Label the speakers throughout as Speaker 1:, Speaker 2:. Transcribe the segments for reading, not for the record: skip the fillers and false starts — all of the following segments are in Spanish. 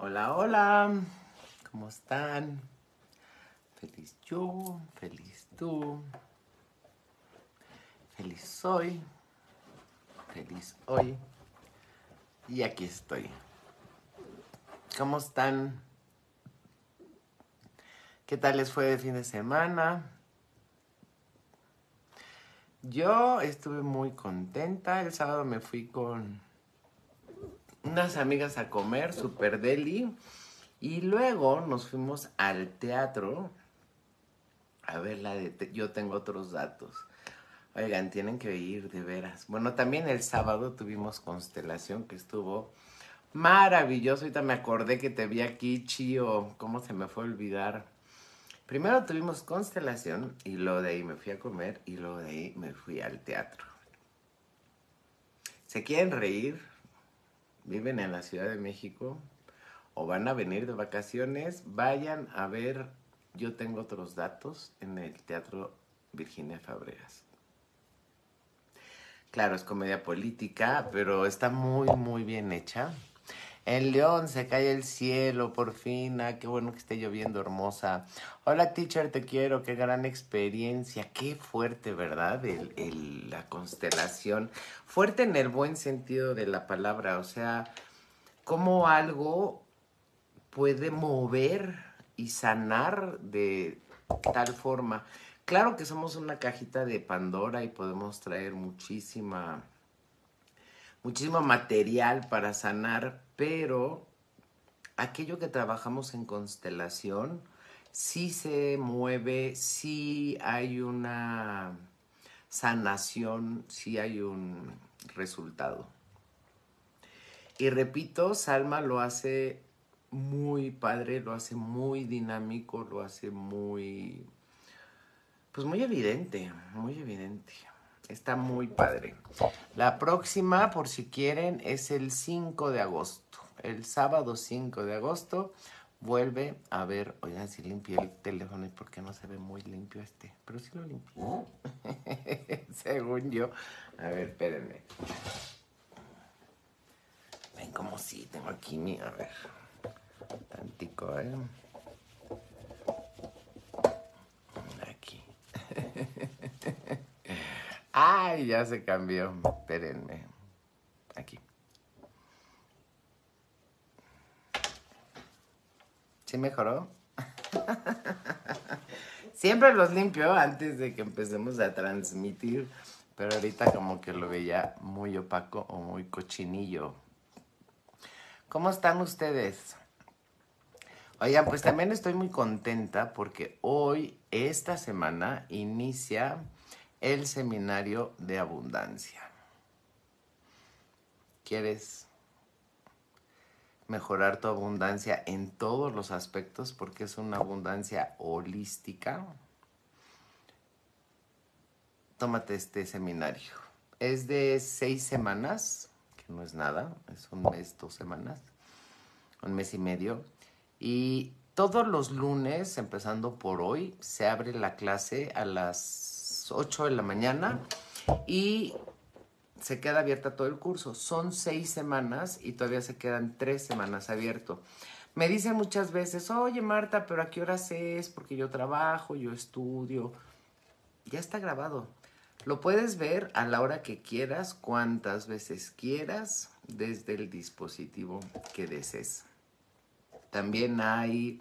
Speaker 1: Hola, hola, ¿cómo están? Feliz yo, feliz tú, feliz soy, feliz hoy y aquí estoy. ¿Cómo están? ¿Qué tal les fue de fin de semana? Yo estuve muy contenta. El sábado me fui con unas amigas a comer, super deli, y luego nos fuimos al teatro a ver la de Yo tengo otros datos. Oigan, tienen que ir de veras. Bueno, también el sábado tuvimos Constelación, que estuvo maravilloso. Ahorita me acordé que te vi aquí, Chío. ¿Cómo se me fue a olvidar? Primero tuvimos Constelación y luego de ahí me fui a comer y luego de ahí me fui al teatro. ¿Se quieren reír? ¿Viven en la Ciudad de México? ¿O van a venir de vacaciones? Vayan a ver Yo tengo otros datos en el Teatro Virginia Fabregas. Claro, es comedia política, pero está muy, muy bien hecha. En León se cae el cielo, por fin. Ah, qué bueno que esté lloviendo, hermosa. Hola, teacher, te quiero. Qué gran experiencia. Qué fuerte, ¿verdad? La constelación. Fuerte en el buen sentido de la palabra. O sea, cómo algo puede mover y sanar de tal forma. Claro que somos una cajita de Pandora y podemos traer muchísimo material para sanar, pero aquello que trabajamos en constelación sí se mueve, sí hay una sanación, sí hay un resultado. Y repito, Salma lo hace muy padre, lo hace muy dinámico, lo hace muy, pues muy evidente, muy evidente. Está muy padre. La próxima, por si quieren, es el 5 de agosto. El sábado 5 de agosto vuelve a ver. Oigan, si limpié el teléfono y por qué no se ve muy limpio este. Pero sí lo limpié. Según yo. A ver, espérenme. Ven como si tengo aquí mi. A ver. Tantico, Aquí. Ay, ya se cambió. Espérenme. Aquí. ¿Sí mejoró? Siempre los limpio antes de que empecemos a transmitir, pero ahorita como que lo veía muy opaco o muy cochinillo. ¿Cómo están ustedes? Oigan, pues también estoy muy contenta porque hoy, esta semana, inicia el seminario de abundancia. ¿Quieres mejorar tu abundancia en todos los aspectos? Porque es una abundancia holística. Tómate este seminario. Es de 6 semanas, que no es nada, es un mes, 2 semanas, un mes y medio. Y todos los lunes, empezando por hoy, se abre la clase a las 8 de la mañana y se queda abierta todo el curso. Son 6 semanas y todavía se quedan 3 semanas abierto. Me dicen muchas veces, oye Marta, pero ¿a qué horas es? Porque yo trabajo, yo estudio. Ya está grabado. Lo puedes ver a la hora que quieras, cuantas veces quieras, desde el dispositivo que desees. También hay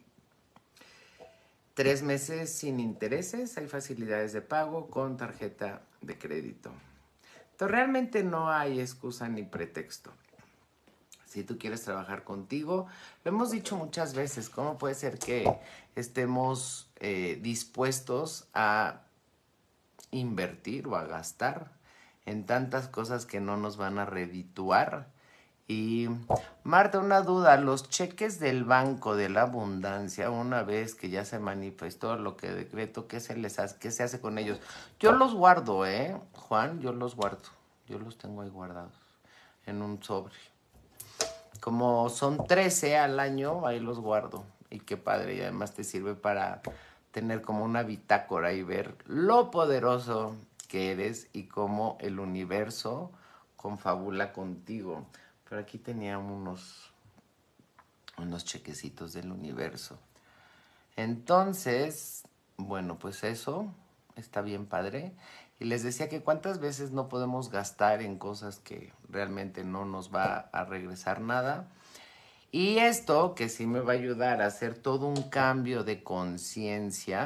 Speaker 1: 3 meses sin intereses, hay facilidades de pago con tarjeta de crédito. Entonces realmente no hay excusa ni pretexto. Si tú quieres trabajar contigo, lo hemos dicho muchas veces, ¿cómo puede ser que estemos dispuestos a invertir o a gastar en tantas cosas que no nos van a redituar? Y Marta, una duda, los cheques del Banco de la Abundancia, una vez que ya se manifestó lo que decreto, ¿qué se hace con ellos? Yo los guardo, Juan, yo los guardo. Yo los tengo ahí guardados en un sobre. Como son 13 al año, ahí los guardo. Y qué padre, y además te sirve para tener como una bitácora y ver lo poderoso que eres y cómo el universo confabula contigo. Pero aquí tenía unas unos chequecitos del universo. Entonces, bueno, pues eso está bien padre. Y les decía que cuántas veces no podemos gastar en cosas que realmente no nos va a regresar nada. Y esto que sí me va a ayudar a hacer todo un cambio de conciencia,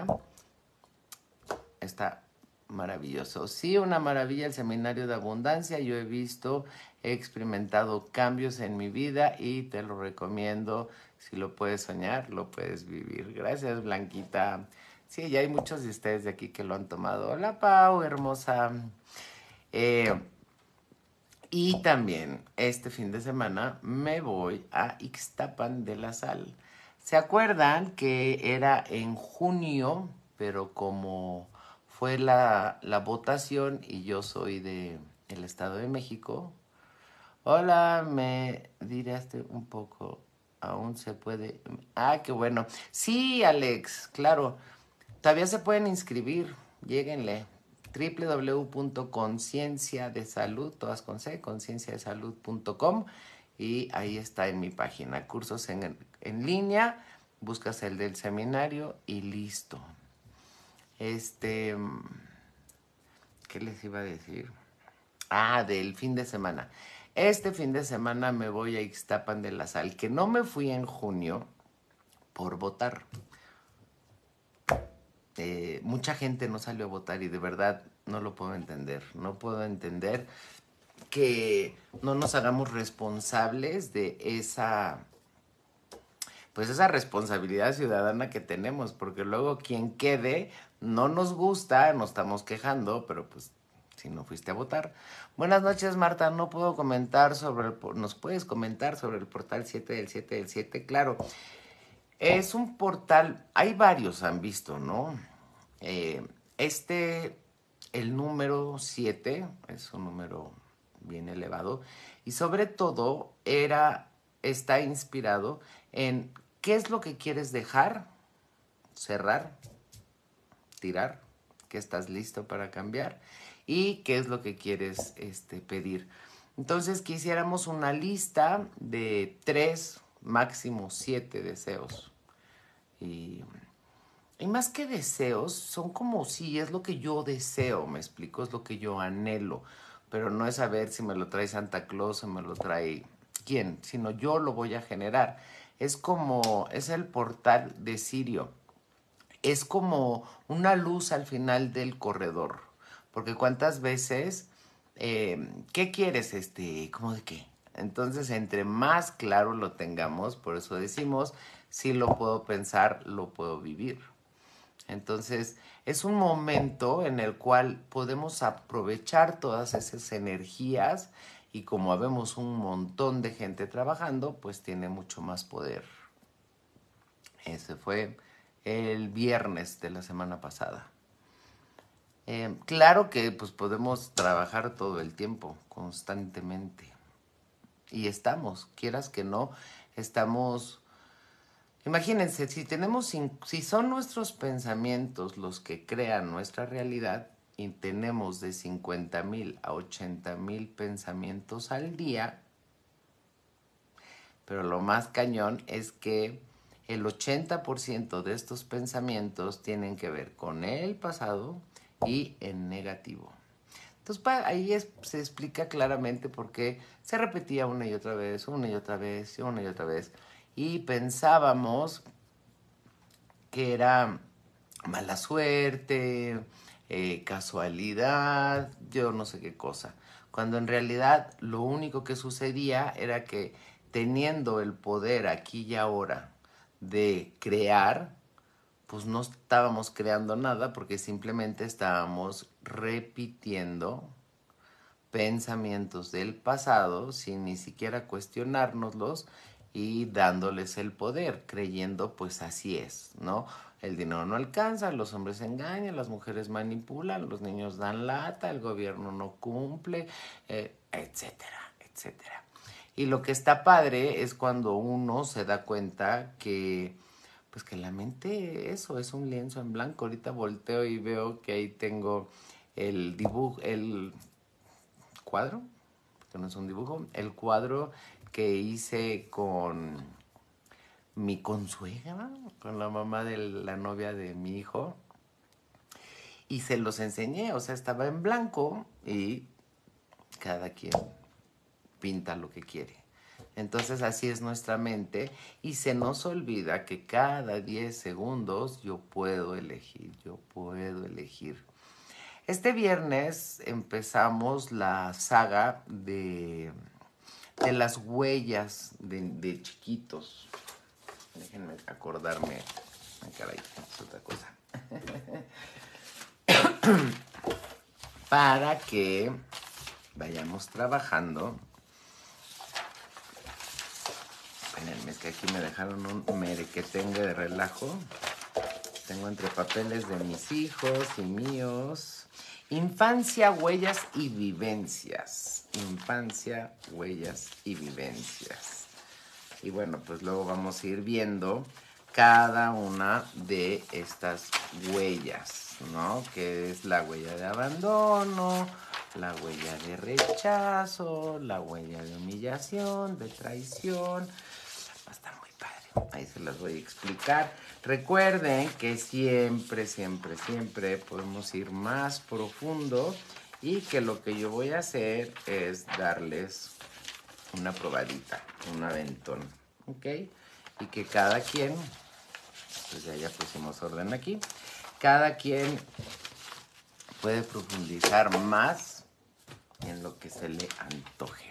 Speaker 1: está maravilloso. Sí, una maravilla el seminario de abundancia. Yo he visto, he experimentado cambios en mi vida y te lo recomiendo. Si lo puedes soñar, lo puedes vivir. Gracias, Blanquita. Sí, ya hay muchos de ustedes de aquí que lo han tomado. Hola, Pau, hermosa. Eh, y también este fin de semana me voy a Ixtapan de la Sal. ¿Se acuerdan que era en junio, pero como fue la votación y yo soy de el Estado de México? Hola, me diraste un poco. Aún se puede. Ah, qué bueno. Sí, Alex, claro. Todavía se pueden inscribir. Lléguenle. www.concienciadesalud, todas con C, concienciadesalud.com, y ahí está en mi página. Cursos en línea. Buscas el del seminario y listo. ¿Qué les iba a decir? Ah, del fin de semana. Este fin de semana me voy a Ixtapan de la Sal, que no me fui en junio por votar. Mucha gente no salió a votar y de verdad no lo puedo entender. No puedo entender que no nos hagamos responsables de pues esa responsabilidad ciudadana que tenemos, porque luego quien quede no nos gusta, nos estamos quejando, pero pues si no fuiste a votar. Buenas noches, Marta, no puedo comentar sobre ¿nos puedes comentar sobre el portal 7 del 7 del 7? Claro, es un portal, hay varios han visto, ¿no? Eh, este, el número 7 es un número bien elevado y sobre todo está inspirado en qué es lo que quieres dejar, cerrar, tirar, que estás listo para cambiar y qué es lo que quieres pedir. Entonces quisiéramos una lista de 3, máximo 7 deseos. Y más que deseos, son como si es lo que yo deseo, me explico, es lo que yo anhelo. Pero no es saber si me lo trae Santa Claus o me lo trae quién, sino yo lo voy a generar. Es el portal de Sirio. Es como una luz al final del corredor. Porque cuántas veces, ¿qué quieres? ¿Cómo de qué? Entonces, entre más claro lo tengamos, por eso decimos, si lo puedo pensar, lo puedo vivir. Entonces, es un momento en el cual podemos aprovechar todas esas energías y como habemos un montón de gente trabajando, pues tiene mucho más poder. Ese fue el viernes de la semana pasada. Claro que pues podemos trabajar todo el tiempo, constantemente. Y estamos, quieras que no, estamos. Imagínense, si son nuestros pensamientos los que crean nuestra realidad y tenemos de 50,000 a 80,000 pensamientos al día, pero lo más cañón es que el 80% de estos pensamientos tienen que ver con el pasado y en negativo. Entonces se explica claramente por qué se repetía una y otra vez, una y otra vez, una y otra vez. Y pensábamos que era mala suerte, casualidad, yo no sé qué cosa. Cuando en realidad lo único que sucedía era que teniendo el poder aquí y ahora de crear, pues no estábamos creando nada porque simplemente estábamos repitiendo pensamientos del pasado sin ni siquiera cuestionárnoslos y dándoles el poder, creyendo pues así es, ¿no? El dinero no alcanza, los hombres engañan, las mujeres manipulan, los niños dan lata, el gobierno no cumple, etcétera, etcétera. Y lo que está padre es cuando uno se da cuenta que pues que la mente eso es un lienzo en blanco. Ahorita volteo y veo que ahí tengo el dibujo, el cuadro, que no es un dibujo, el cuadro que hice con mi consuegra, con la mamá de la novia de mi hijo, y se los enseñé, o sea, estaba en blanco y cada quien pinta lo que quiere. Entonces así es nuestra mente y se nos olvida que cada 10 segundos yo puedo elegir, yo puedo elegir. Este viernes empezamos la saga de las huellas de chiquitos. Déjenme acordarme. Ay, caray, es otra cosa. Para que vayamos trabajando. Espérenme, es que aquí me dejaron un merequetengue de relajo. Tengo entre papeles de mis hijos y míos. Infancia, huellas y vivencias. Infancia, huellas y vivencias. Y bueno, pues luego vamos a ir viendo cada una de estas huellas, ¿no? Que es la huella de abandono, la huella de rechazo, la huella de humillación, de traición. Va a estar muy padre. Ahí se las voy a explicar. Recuerden que siempre, siempre, siempre podemos ir más profundo y que lo que yo voy a hacer es darles una probadita, un aventón, ¿ok? Y que cada quien, pues ya pusimos orden aquí, cada quien puede profundizar más en lo que se le antoje.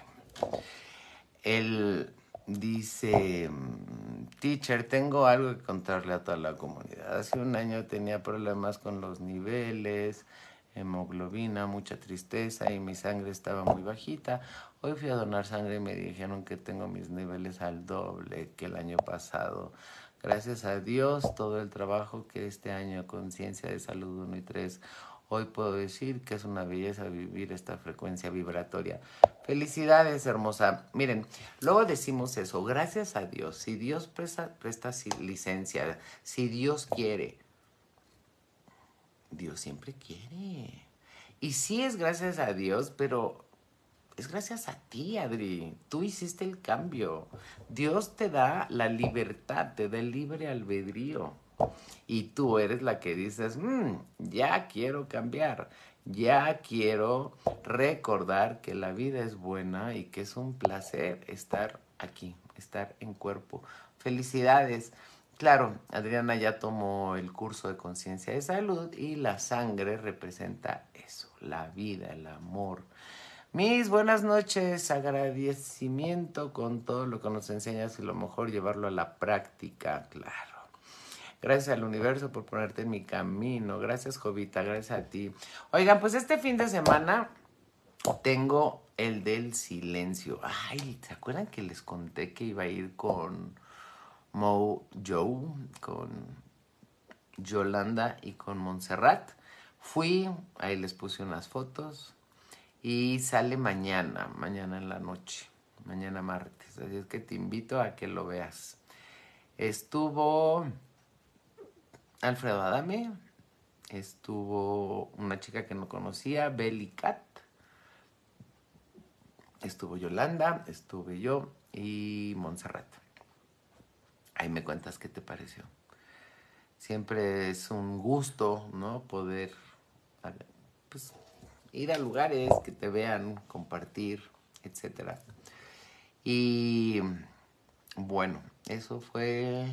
Speaker 1: Él dice, teacher, tengo algo que contarle a toda la comunidad. Hace un año tenía problemas con los niveles, hemoglobina, mucha tristeza y mi sangre estaba muy bajita. Hoy fui a donar sangre y me dijeron que tengo mis niveles al doble que el año pasado. Gracias a Dios, todo el trabajo que este año Conciencia de Salud 1 y 3, hoy puedo decir que es una belleza vivir esta frecuencia vibratoria. Felicidades, hermosa. Miren, luego decimos eso, gracias a Dios. Si Dios presta licencia, si Dios quiere, Dios siempre quiere. Y sí es gracias a Dios, pero es gracias a ti, Adri. Tú hiciste el cambio. Dios te da la libertad, te da el libre albedrío. Y tú eres la que dices, ya quiero cambiar. Ya quiero recordar que la vida es buena y que es un placer estar aquí, estar en cuerpo. Felicidades. Claro, Adriana ya tomó el curso de conciencia de salud y la sangre representa eso, la vida, el amor. Mis buenas noches, agradecimiento con todo lo que nos enseñas y lo mejor llevarlo a la práctica, claro. Gracias al universo por ponerte en mi camino. Gracias, Jovita, gracias a ti. Oigan, pues este fin de semana tengo el del silencio. Ay, ¿se acuerdan que les conté que iba a ir con Mo Joe, con Yolanda y con Montserrat? Fui, ahí les puse unas fotos y sale mañana en la noche, mañana martes. Así es que te invito a que lo veas. Estuvo Alfredo Adame, estuvo una chica que no conocía, Belly Cat, estuvo Yolanda, estuve yo y Montserrat. Ahí me cuentas qué te pareció. Siempre es un gusto, ¿no? Poder, pues, ir a lugares que te vean, compartir, etcétera. Y bueno, eso fue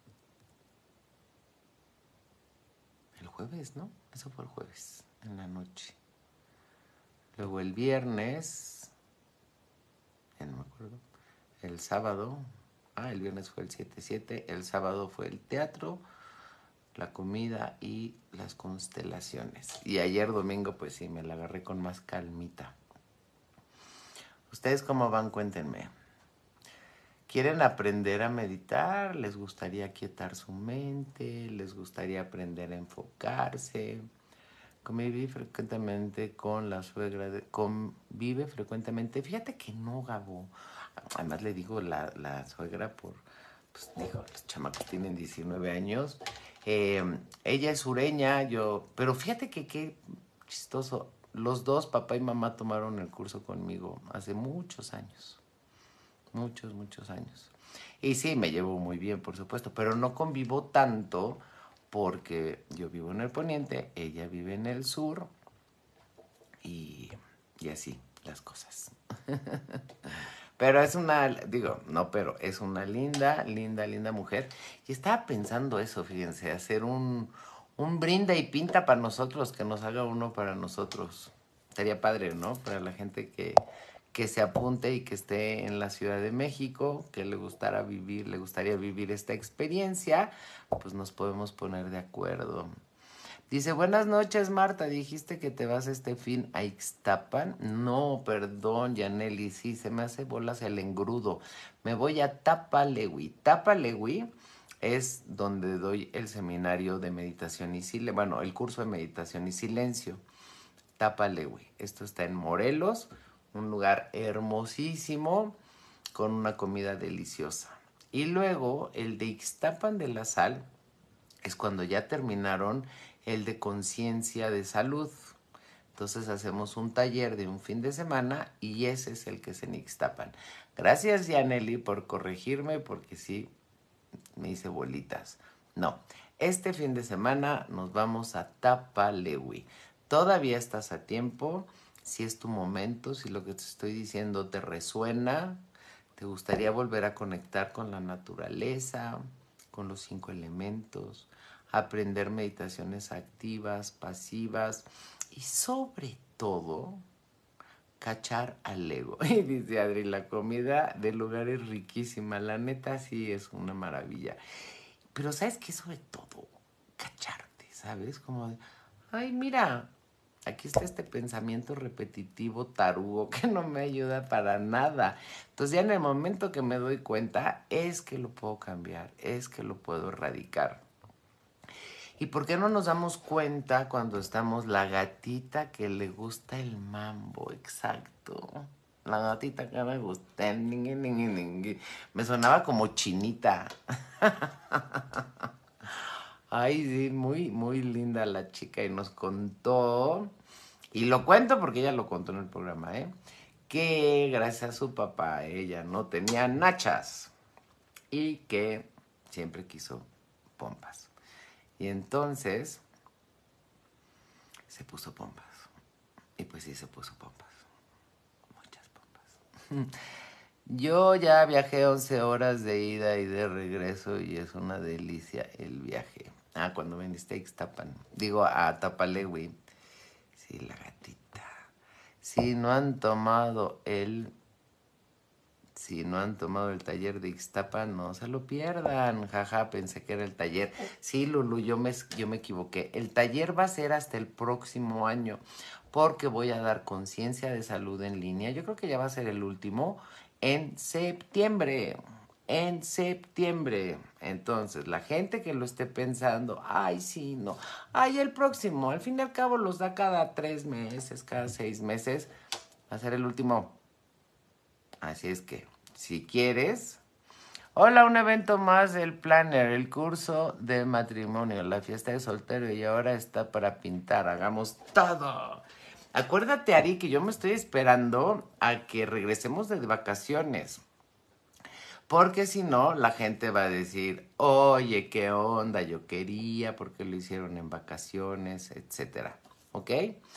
Speaker 1: el jueves, ¿no? Eso fue el jueves, en la noche. Luego el viernes, ya no me acuerdo, el sábado, el viernes fue el 7-7, el sábado fue el teatro, la comida y las constelaciones. Y ayer domingo, pues sí, me la agarré con más calmita. ¿Ustedes cómo van? Cuéntenme. ¿Quieren aprender a meditar? ¿Les gustaría quietar su mente? ¿Les gustaría aprender a enfocarse? Convive frecuentemente con la suegra. Convive frecuentemente. Fíjate que no, Gabo. Además le digo la suegra por... Pues digo, los chamacos tienen 19 años. Ella es sureña, pero fíjate que qué chistoso. Los dos, papá y mamá, tomaron el curso conmigo hace muchos años. Muchos, muchos años. Y sí, me llevo muy bien, por supuesto, pero no convivo tanto porque yo vivo en el poniente, ella vive en el sur y, y así las cosas. Pero es una, digo, no, pero es una linda, linda, linda mujer. Y estaba pensando eso, fíjense, hacer un brinda y pinta para nosotros, que nos haga uno para nosotros. Estaría padre, ¿no? Para la gente que se apunte y que esté en la Ciudad de México, que le gustaría vivir esta experiencia, pues nos podemos poner de acuerdo. Dice, buenas noches, Marta. Dijiste que te vas este fin a Ixtapan. No, perdón, Yaneli. Sí, se me hace bolas el engrudo. Me voy a Tapalewi. Tapalewi es donde doy el seminario de meditación y silencio. Bueno, el curso de meditación y silencio. Tapalewi. Esto está en Morelos, un lugar hermosísimo con una comida deliciosa. Y luego el de Ixtapan de la Sal es cuando ya terminaron el de conciencia de salud. Entonces hacemos un taller de un fin de semana y ese es el que es en Ixtapan. Gracias, Yaneli, por corregirme porque sí, me hice bolitas. No, este fin de semana nos vamos a Tapalewi. Todavía estás a tiempo, si es tu momento, si lo que te estoy diciendo te resuena, te gustaría volver a conectar con la naturaleza, con los 5 elementos, aprender meditaciones activas, pasivas y sobre todo cachar al ego. Y dice Adri, la comida del lugar es riquísima, la neta sí es una maravilla. Pero ¿sabes qué? Sobre todo, cacharte, ¿sabes? Como de, ay, mira, aquí está este pensamiento repetitivo tarugo que no me ayuda para nada. Entonces ya en el momento que me doy cuenta, es que lo puedo cambiar, es que lo puedo erradicar. ¿Y por qué no nos damos cuenta cuando estamos la gatita que le gusta el mambo? Exacto. La gatita que me gusta. Me sonaba como chinita. Ay, sí, muy, muy linda la chica y nos contó, y lo cuento porque ella lo contó en el programa, que gracias a su papá ella no tenía nachas y que siempre quiso pompas. Y entonces se puso pompas. Y pues sí, se puso pompas. Muchas pompas. Yo ya viajé 11 horas de ida y de regreso y es una delicia el viaje. Ah, cuando viniste a Ixtapan. Digo, a Tapalewi. Sí, la gatita. Si no han tomado el... Si no han tomado el taller de Ixtapan, no se lo pierdan. Jaja, pensé que era el taller. Sí, Lulu, yo me equivoqué. El taller va a ser hasta el próximo año porque voy a dar conciencia de salud en línea. Yo creo que ya va a ser el último en septiembre. En septiembre. Entonces, la gente que lo esté pensando, ay, sí, no. Ay, el próximo. Al fin y al cabo los da cada 3 meses, cada 6 meses. Va a ser el último. Así es que, si quieres... Hola, un evento más del Planner, el curso de matrimonio, la fiesta de soltero y ahora está para pintar. Hagamos todo. Acuérdate, Ari, que yo me estoy esperando a que regresemos de vacaciones. Porque si no, la gente va a decir, oye, ¿qué onda? Yo quería, porque lo hicieron en vacaciones, etcétera. ¿Ok?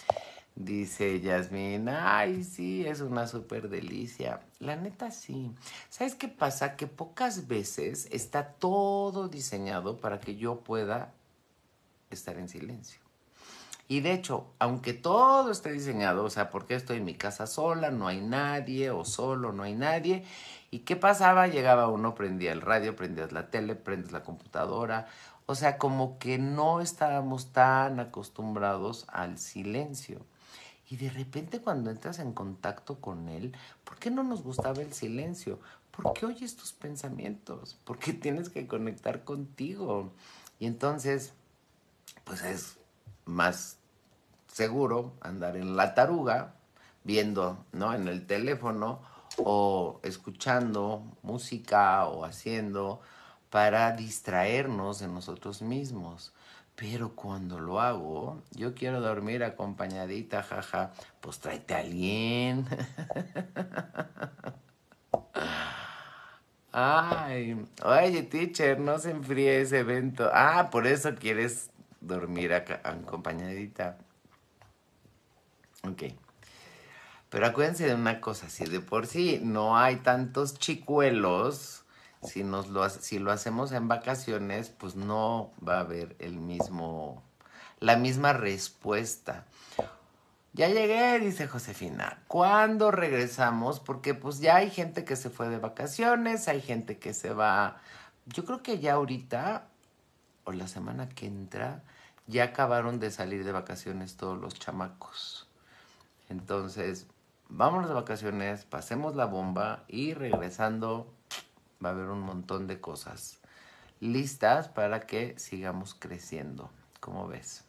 Speaker 1: Dice Yasmín, ay, sí, es una súper delicia. La neta, sí. ¿Sabes qué pasa? Que pocas veces está todo diseñado para que yo pueda estar en silencio. Y de hecho, aunque todo esté diseñado, o sea, porque estoy en mi casa sola, no hay nadie, o solo, no hay nadie. ¿Y qué pasaba? Llegaba uno, prendía el radio, prendías la tele, prendes la computadora. O sea, como que no estábamos tan acostumbrados al silencio. Y de repente cuando entras en contacto con él, ¿por qué no nos gustaba el silencio? ¿Por qué oyes tus pensamientos? Porque tienes que conectar contigo. Y entonces, pues es más seguro andar en la taruga, viendo, ¿no? En el teléfono o escuchando música o haciendo para distraernos de nosotros mismos. Pero cuando lo hago, yo quiero dormir acompañadita, jaja, pues tráete a alguien. Ay, oye, teacher, no se enfríe ese evento. Ah, por eso quieres dormir acá acompañadita. Ok. Pero acuérdense de una cosa, si de por sí no hay tantos chicuelos, si lo hacemos en vacaciones, pues no va a haber la misma respuesta. Ya llegué, dice Josefina. ¿Cuándo regresamos? Porque pues ya hay gente que se fue de vacaciones, hay gente que se va. Yo creo que ya ahorita, o la semana que entra, ya acabaron de salir de vacaciones todos los chamacos. Entonces, vámonos de vacaciones, pasemos la bomba y regresando va a haber un montón de cosas listas para que sigamos creciendo. ¿Cómo ves?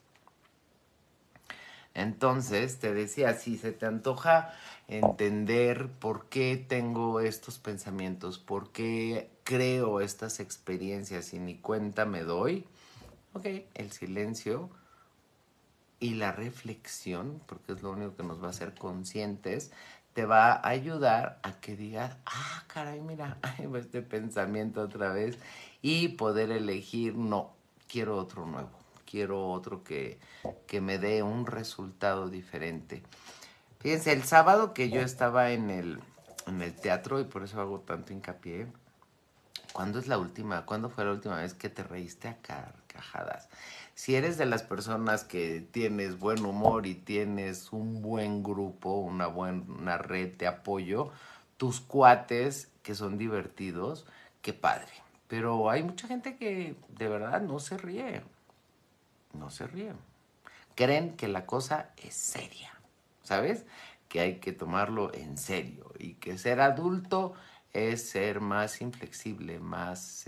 Speaker 1: Entonces, te decía, si se te antoja entender por qué tengo estos pensamientos, por qué creo estas experiencias y ni cuenta me doy, ok, el silencio y la reflexión, porque es lo único que nos va a hacer conscientes, te va a ayudar a que digas, ah, caray, mira, ahí va este pensamiento otra vez, y poder elegir, no, quiero otro nuevo, quiero otro que me dé un resultado diferente. Fíjense, el sábado que yo estaba en el teatro, y por eso hago tanto hincapié, ¿cuándo fue la última vez que te reíste a carcajadas? Si eres de las personas que tienes buen humor y tienes un buen grupo, una buena red de apoyo, tus cuates que son divertidos, qué padre. Pero hay mucha gente que de verdad no se ríe, no se ríe. Creen que la cosa es seria, ¿sabes? Que hay que tomarlo en serio y que ser adulto es ser más inflexible, más,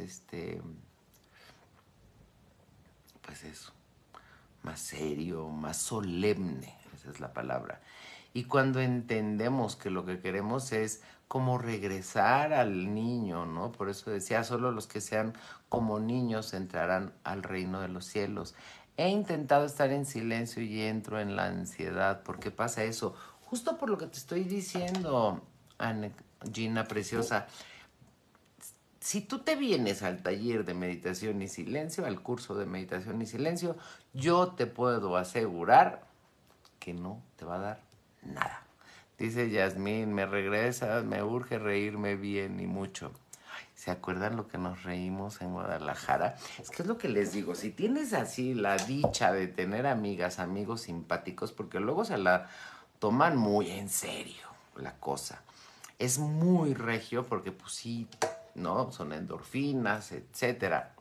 Speaker 1: pues eso, más serio, más solemne, esa es la palabra. Y cuando entendemos que lo que queremos es como regresar al niño, ¿no? Por eso decía, solo los que sean como niños entrarán al reino de los cielos. He intentado estar en silencio y entro en la ansiedad. ¿Por qué pasa eso? Justo por lo que te estoy diciendo, Gina Preciosa. Si tú te vienes al taller de meditación y silencio, al curso de meditación y silencio, yo te puedo asegurar que no te va a dar nada. Dice Yasmín, me regresa, me urge reírme bien y mucho. Ay, ¿se acuerdan lo que nos reímos en Guadalajara? Es que es lo que les digo, si tienes así la dicha de tener amigas, amigos simpáticos, porque luego se la toman muy en serio la cosa. Es muy regio porque pues sí, ¿no? Son endorfinas, etcétera.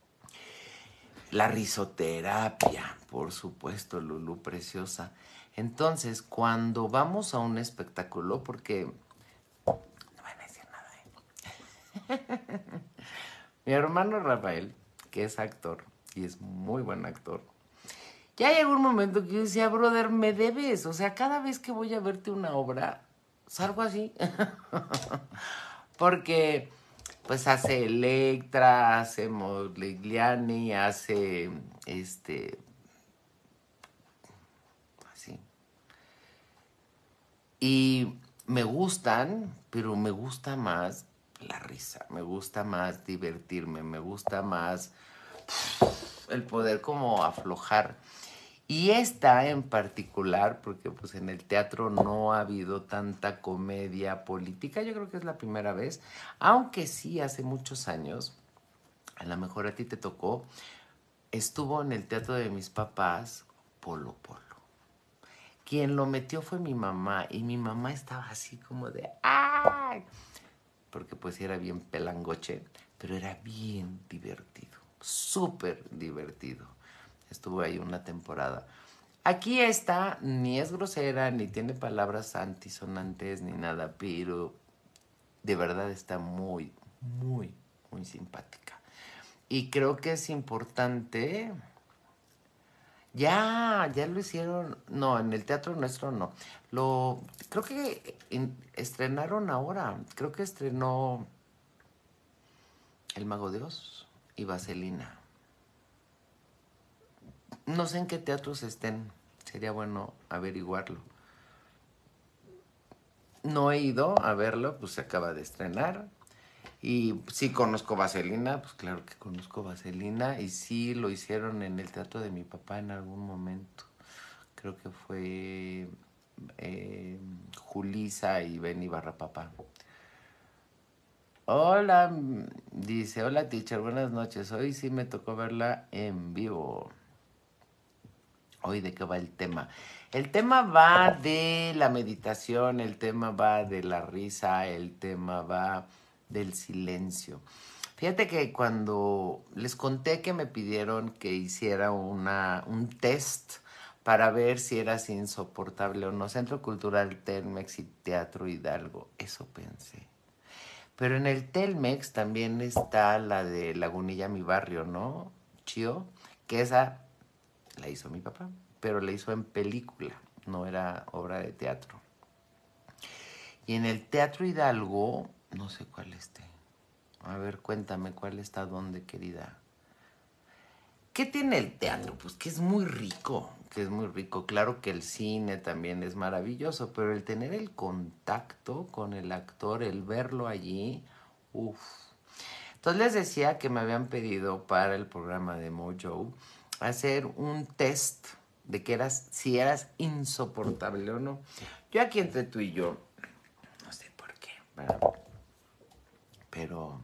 Speaker 1: La risoterapia, por supuesto, Lulú preciosa. Entonces, cuando vamos a un espectáculo, porque no van a decir nada, ¿eh? Mi hermano Rafael, que es actor y es muy buen actor, ya llegó un momento que yo decía, brother, me debes. O sea, cada vez que voy a verte una obra, salgo así. Porque pues hace Electra, hace Modigliani, hace así. Y me gustan, pero me gusta más la risa, me gusta más divertirme, me gusta más el poder como aflojar. Y esta en particular, porque pues en el teatro no ha habido tanta comedia política, yo creo que es la primera vez, aunque sí hace muchos años, a lo mejor a ti te tocó, estuvo en el teatro de mis papás Polo Polo. Quien lo metió fue mi mamá y mi mamá estaba así como de ¡ay! Porque pues era bien pelangoche, pero era bien divertido, súper divertido. Estuvo ahí una temporada. Aquí está, ni es grosera, ni tiene palabras antisonantes, ni nada, pero de verdad está muy, muy, muy simpática. Y creo que es importante. Ya lo hicieron. No, en el teatro nuestro no. Creo que estrenaron ahora. Creo que estrenó El Mago de Oz y Vaselina. No sé en qué teatros estén. Sería bueno averiguarlo. No he ido a verlo, pues se acaba de estrenar. Y sí conozco Vaselina, pues claro que conozco Vaselina. Y sí lo hicieron en el teatro de mi papá en algún momento. Creo que fue Julisa y Benny Barra Papá. Hola, dice, hola teacher, buenas noches. Hoy sí me tocó verla en vivo. Hoy de qué va el tema. El tema va de la meditación, el tema va de la risa, el tema va del silencio. Fíjate que cuando les conté que me pidieron que hiciera un test para ver si eras insoportable o no, Centro Cultural Telmex y Teatro Hidalgo, eso pensé. Pero en el Telmex también está la de Lagunilla, mi barrio, ¿no? Chío, que esa la hizo mi papá, pero la hizo en película, no era obra de teatro. Y en el Teatro Hidalgo, no sé cuál esté. A ver, cuéntame cuál está dónde, querida. ¿Qué tiene el teatro? Pues que es muy rico, que es muy rico. Claro que el cine también es maravilloso, pero el tener el contacto con el actor, el verlo allí, uff. Entonces les decía que me habían pedido para el programa de Mojo hacer un test de que si eras insoportable o no. Yo aquí entre tú y yo, no sé por qué, ¿verdad? Pero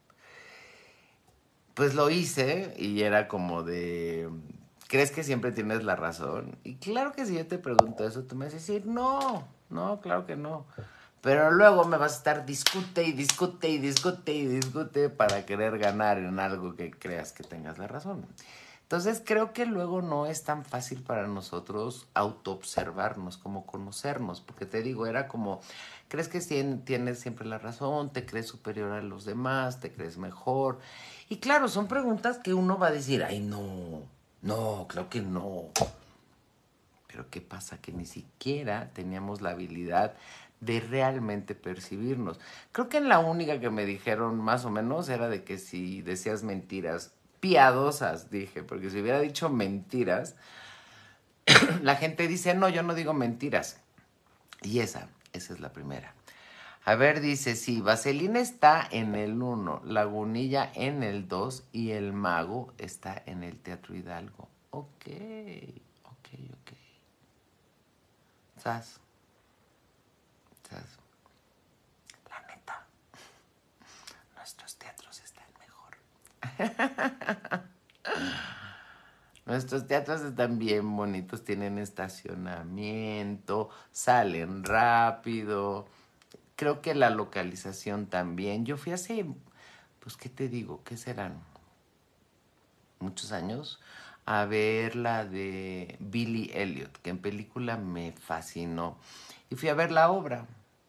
Speaker 1: pues lo hice y era como de, ¿crees que siempre tienes la razón? Y claro que si yo te pregunto eso, tú me vas a decir, no, no, claro que no. Pero luego me vas a estar discute y discute y discute y discute para querer ganar en algo que creas que tengas la razón. Entonces creo que luego no es tan fácil para nosotros autoobservarnos, como conocernos, porque te digo, era como, crees que tienes siempre la razón, te crees superior a los demás, te crees mejor. Y claro, son preguntas que uno va a decir, ay no, no, claro que no. Pero ¿qué pasa? Que ni siquiera teníamos la habilidad de realmente percibirnos. Creo que en la única que me dijeron más o menos era de que si decías mentiras piadosas, dije, porque si hubiera dicho mentiras, la gente dice, no, yo no digo mentiras. Y esa es la primera. A ver, dice, sí, Vaselina está en el 1, Lagunilla en el 2 y el Mago está en el Teatro Hidalgo. Ok, ok, ok. ¿Sabes? ¿Sabes? La neta, nuestros teatros están mejor. Nuestros teatros están bien bonitos, tienen estacionamiento, salen rápido. Creo que la localización también. Yo fui hace, pues, ¿qué te digo? ¿Qué serán? Muchos años a ver la de Billy Elliot, que en película me fascinó. Y fui a ver la obra.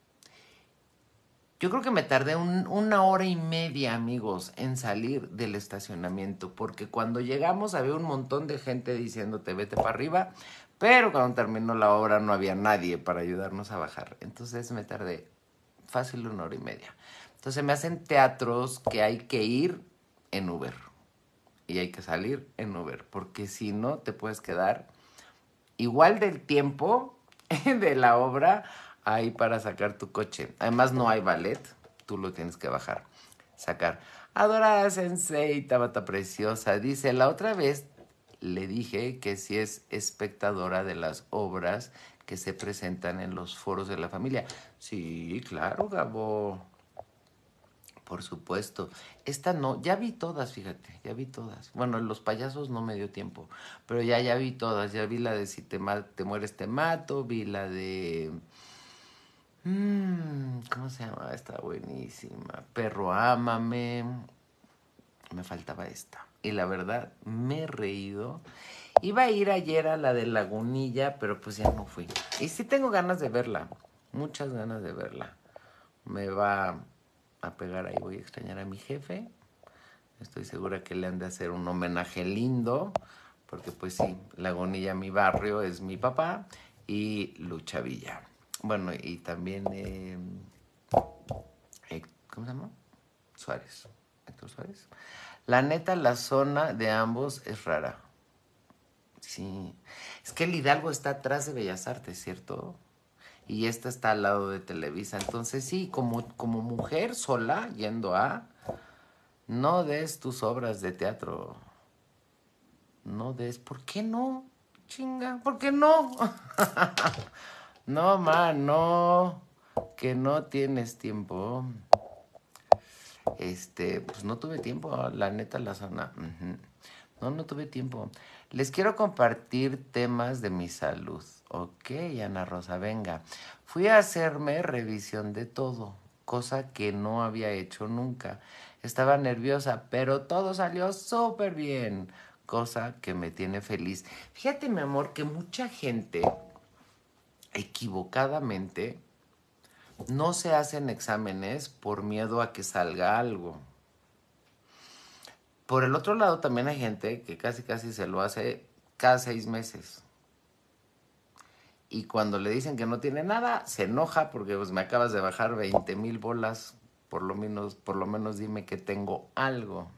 Speaker 1: Yo creo que me tardé una hora y media, amigos, en salir del estacionamiento, porque cuando llegamos había un montón de gente diciéndote vete para arriba, pero cuando terminó la obra no había nadie para ayudarnos a bajar. Entonces me tardé fácil una hora y media. Entonces me hacen teatros que hay que ir en Uber y hay que salir en Uber, porque si no te puedes quedar igual del tiempo de la obra ahí para sacar tu coche. Además no hay ballet, tú lo tienes que bajar, sacar. Adorada Sensei, Tabata Preciosa, dice, la otra vez le dije que si es espectadora de las obras que se presentan en los foros de la familia. Sí, claro, Gabo. Por supuesto. Esta no, ya vi todas, fíjate, ya vi todas. Bueno, los payasos no me dio tiempo, pero ya vi todas. Ya vi la de si te mueres te mato, vi la de... ¿cómo se llama? Está buenísima. Perro, ámame. Me faltaba esta. Y la verdad, me he reído. Iba a ir ayer a la de Lagunilla, pero pues ya no fui. Y sí tengo ganas de verla, muchas ganas de verla. Me va a pegar ahí, voy a extrañar a mi jefe. Estoy segura que le han de hacer un homenaje lindo, porque pues sí, Lagunilla, mi barrio, es mi papá, y Lucha Villa. Bueno, y también, ¿cómo se llama? Suárez, Héctor Suárez. La neta, la zona de ambos es rara. Sí, es que el Hidalgo está atrás de Bellas Artes, ¿cierto? y esta está al lado de Televisa. Entonces sí, como mujer sola yendo a, no des tus obras de teatro. No des, ¿por qué no? Chinga, ¿por qué no? No, man, no, que no tienes tiempo. Pues no tuve tiempo, la neta, la zona. No tuve tiempo. Les quiero compartir temas de mi salud. Ok, Ana Rosa, venga. Fui a hacerme revisión de todo, cosa que no había hecho nunca. Estaba nerviosa, pero todo salió súper bien, cosa que me tiene feliz. Fíjate, mi amor, que mucha gente equivocadamente no se hacen exámenes por miedo a que salga algo. Por el otro lado, también hay gente que casi se lo hace cada 6 meses. Y cuando le dicen que no tiene nada, se enoja porque pues me acabas de bajar 20,000 bolas. Por lo menos dime que tengo algo.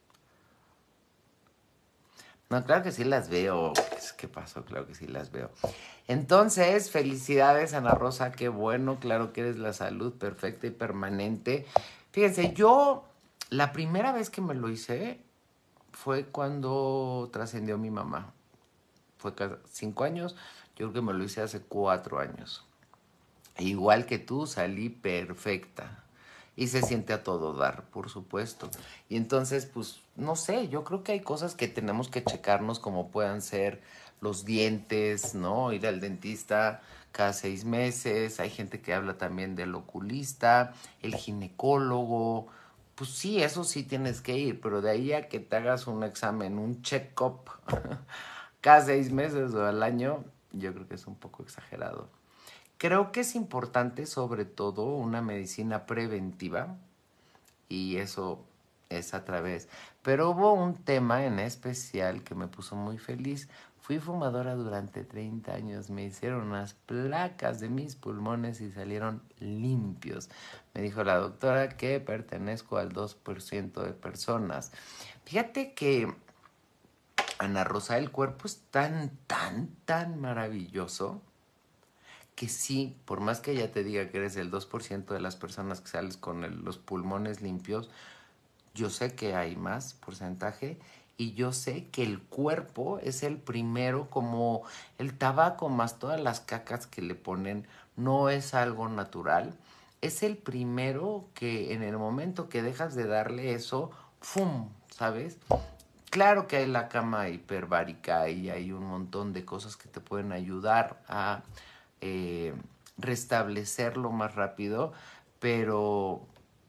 Speaker 1: No, claro que sí las veo. ¿Qué pasó? Claro que sí las veo. Entonces, felicidades, Ana Rosa. Qué bueno. Claro que eres la salud perfecta y permanente. Fíjense, yo la primera vez que me lo hice fue cuando trascendió mi mamá. Fue 5 años. Yo creo que me lo hice hace 4 años. Igual que tú, salí perfecta. Y se siente a todo dar, por supuesto. Y entonces, pues, no sé, yo creo que hay cosas que tenemos que checarnos como puedan ser los dientes, ¿no? Ir al dentista cada 6 meses. Hay gente que habla también del oculista, el ginecólogo. Pues sí, eso sí tienes que ir, pero de ahí a que te hagas un examen, un check-up cada 6 meses o al año, yo creo que es un poco exagerado. Creo que es importante sobre todo una medicina preventiva y eso es a través. Pero hubo un tema en especial que me puso muy feliz. Fui fumadora durante 30 años, me hicieron unas placas de mis pulmones y salieron limpios. Me dijo la doctora que pertenezco al 2% de personas. Fíjate que, Ana Rosa, el cuerpo es tan maravilloso que sí, por más que ella te diga que eres el 2% de las personas que sales con los pulmones limpios, yo sé que hay más porcentaje y yo sé que el cuerpo es el primero, como el tabaco más todas las cacas que le ponen, no es algo natural. Es el primero que en el momento que dejas de darle eso, ¡fum! ¿Sabes? Claro que hay la cama hiperbárica y hay un montón de cosas que te pueden ayudar a eh, restablecerlo más rápido, pero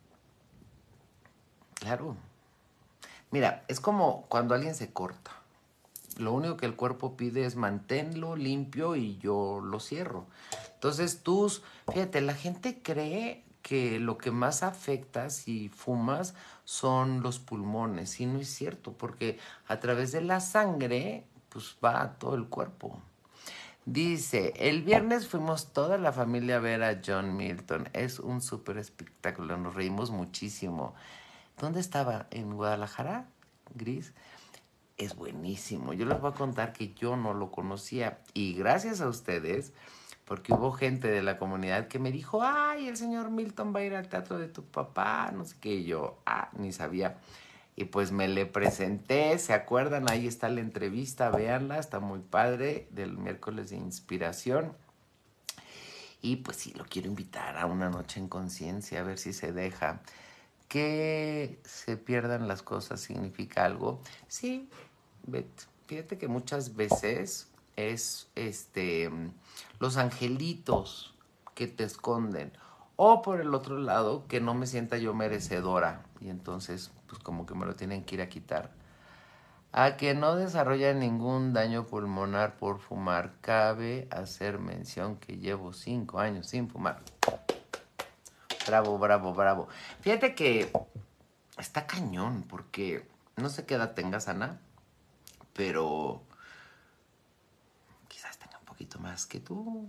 Speaker 1: claro, mira, es como cuando alguien se corta. Lo único que el cuerpo pide es manténlo limpio y yo lo cierro. Entonces fíjate, la gente cree que lo que más afecta si fumas son los pulmones. Y no es cierto, porque a través de la sangre, pues va a todo el cuerpo. Dice, el viernes fuimos toda la familia a ver a John Milton. Es un súper espectáculo, nos reímos muchísimo. ¿Dónde estaba? ¿En Guadalajara? Gris. Es buenísimo. Yo les voy a contar que yo no lo conocía. Y gracias a ustedes, porque hubo gente de la comunidad que me dijo, ay, el señor Milton va a ir al teatro de tu papá, no sé qué. Y yo, ni sabía. Y pues me le presenté, ¿se acuerdan? Ahí está la entrevista, véanla, está muy padre, del miércoles de inspiración. Y pues sí, lo quiero invitar a una noche en conciencia, a ver si se deja. Que se pierdan las cosas significa algo. Sí, fíjate que muchas veces es los angelitos que te esconden. O por el otro lado, que no me sienta yo merecedora. Y entonces, pues como que me lo tienen que ir a quitar. A que no desarrolla ningún daño pulmonar por fumar. Cabe hacer mención que llevo 5 años sin fumar. Bravo, bravo, bravo. Fíjate que está cañón, porque no sé qué edad tengas, Ana, pero quizás tenga un poquito más que tú.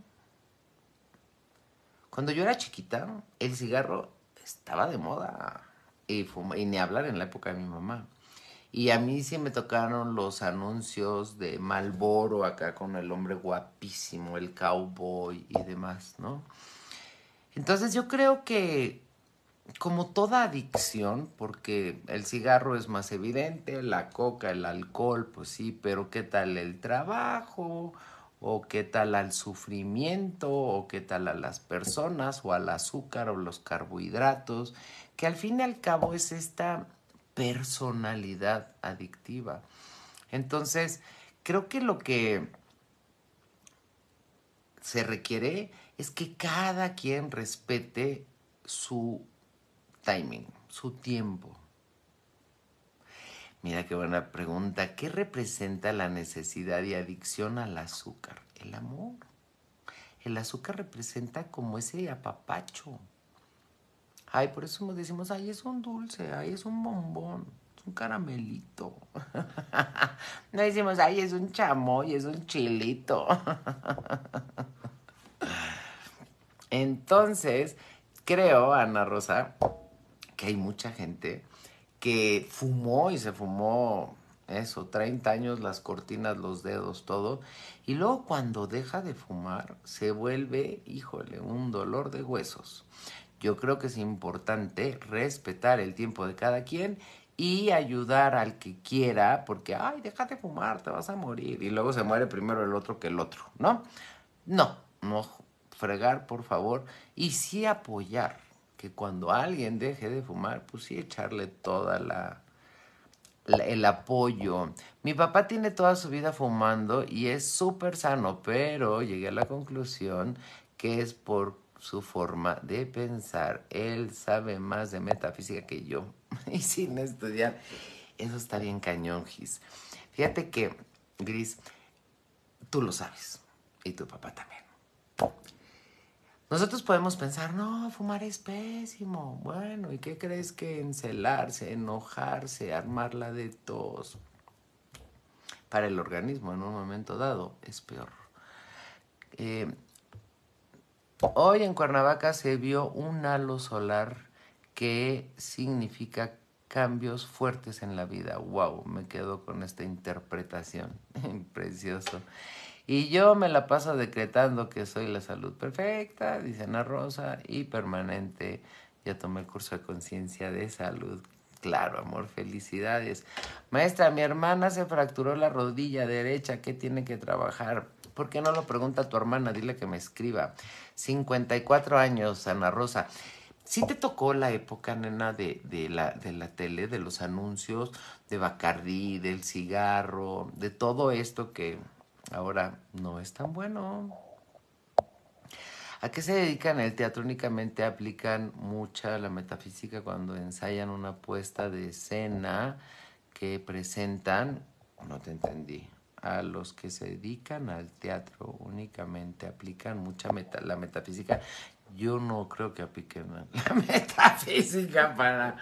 Speaker 1: Cuando yo era chiquita, el cigarro estaba de moda. Y ni hablar en la época de mi mamá. Y a mí sí me tocaron los anuncios de Marlboro acá con el hombre guapísimo, el cowboy y demás, ¿no? Entonces yo creo que como toda adicción, porque el cigarro es más evidente, la coca, el alcohol, pues sí, pero ¿qué tal el trabajo? ¿O qué tal al sufrimiento? ¿O qué tal a las personas? ¿O al azúcar o los carbohidratos? Que al fin y al cabo es esta personalidad adictiva. Entonces, creo que lo que se requiere es que cada quien respete su timing, su tiempo. Mira qué buena pregunta. ¿Qué representa la necesidad y adicción al azúcar? El amor. El azúcar representa como ese apapacho. Ay, por eso nos decimos, ay, es un dulce, ay, es un bombón, es un caramelito. No decimos, ay, es un chamoy, es un chilito. Entonces, creo, Ana Rosa, que hay mucha gente que fumó y se fumó eso, 30 años, las cortinas, los dedos, todo. Y luego cuando deja de fumar, se vuelve, híjole, un dolor de huesos. Yo creo que es importante respetar el tiempo de cada quien y ayudar al que quiera, porque, ay, deja de fumar, te vas a morir. Y luego se muere primero el otro que el otro, ¿no? No, no fregar, por favor. Y sí apoyar que cuando alguien deje de fumar, pues sí echarle toda el apoyo. Mi papá tiene toda su vida fumando y es súper sano, pero llegué a la conclusión que es por su forma de pensar. Él sabe más de metafísica que yo y sin estudiar. Eso está bien cañón, Gis. Fíjate que, Gris, tú lo sabes y tu papá también. Nosotros podemos pensar, no, fumar es pésimo. Bueno, ¿y qué crees que encelarse, enojarse, armarla de tos para el organismo en un momento dado es peor? Eh, Hoy en Cuernavaca se vio un halo solar que significa cambios fuertes en la vida. Wow, me quedo con esta interpretación. Precioso. Y yo me la paso decretando que soy la salud perfecta, dice Ana Rosa, y permanente. Ya tomé el curso de conciencia de salud. Claro, amor, felicidades. Maestra, mi hermana se fracturó la rodilla derecha. ¿Qué tiene que trabajar? ¿Por qué no lo pregunta a tu hermana? Dile que me escriba. 54 años, Ana Rosa. ¿Sí te tocó la época, nena, de la tele, de los anuncios, de Bacardí, del cigarro, de todo esto que ahora no es tan bueno? ¿A qué se dedican en el teatro? Únicamente aplican mucha la metafísica cuando ensayan una puesta de escena que presentan. No te entendí. A los que se dedican al teatro únicamente aplican mucha la metafísica. Yo no creo que apliquen la metafísica para